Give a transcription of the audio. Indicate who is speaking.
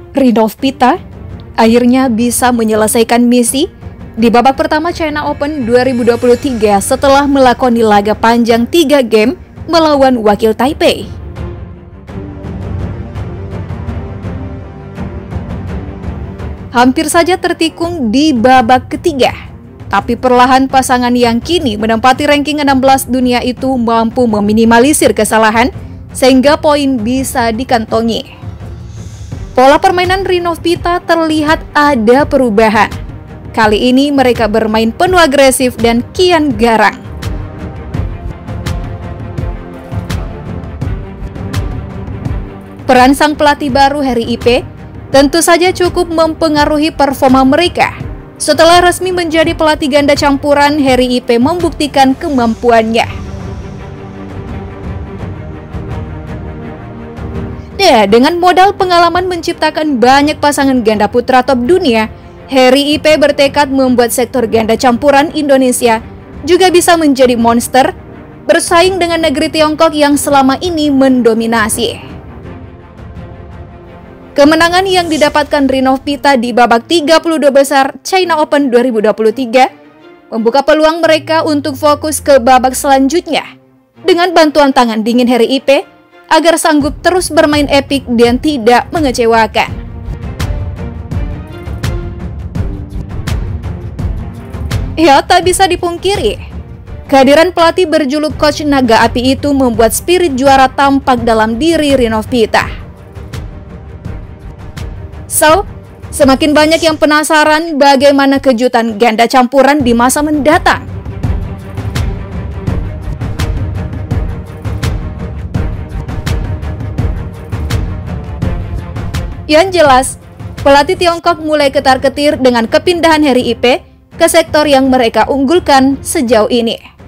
Speaker 1: Rinov Pita akhirnya bisa menyelesaikan misi di babak pertama China Open 2023 setelah melakoni laga panjang 3 game melawan wakil Taipei. Hampir saja tertikung di babak ketiga, tapi perlahan pasangan yang kini menempati ranking 16 dunia itu mampu meminimalisir kesalahan sehingga poin bisa dikantongi. Pola permainan Rinov Pita terlihat ada perubahan. Kali ini mereka bermain penuh agresif dan kian garang. Peran sang pelatih baru Harry Ipe tentu saja cukup mempengaruhi performa mereka. Setelah resmi menjadi pelatih ganda campuran, Harry Ipe membuktikan kemampuannya. Ya, dengan modal pengalaman menciptakan banyak pasangan ganda putra top dunia, Harry Ipe bertekad membuat sektor ganda campuran Indonesia juga bisa menjadi monster, bersaing dengan negeri Tiongkok yang selama ini mendominasi. Kemenangan yang didapatkan Rinov Pita di babak 32 besar China Open 2023 membuka peluang mereka untuk fokus ke babak selanjutnya dengan bantuan tangan dingin Harry Ipe agar sanggup terus bermain epik dan tidak mengecewakan. Ya, tak bisa dipungkiri, kehadiran pelatih berjuluk Coach Naga Api itu membuat spirit juara tampak dalam diri Rinov Pita. So, semakin banyak yang penasaran bagaimana kejutan ganda campuran di masa mendatang. Yang jelas, pelatih Tiongkok mulai ketar-ketir dengan kepindahan Harry Ipe ke sektor yang mereka unggulkan sejauh ini.